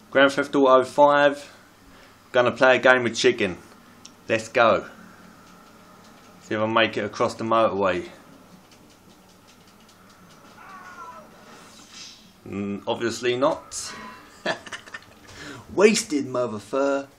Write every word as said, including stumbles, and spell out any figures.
Grand Theft Auto five. Gonna play a game with Chicken. Let's go. See if I make it across the motorway. Mm, obviously not. Wasted, motherfucker.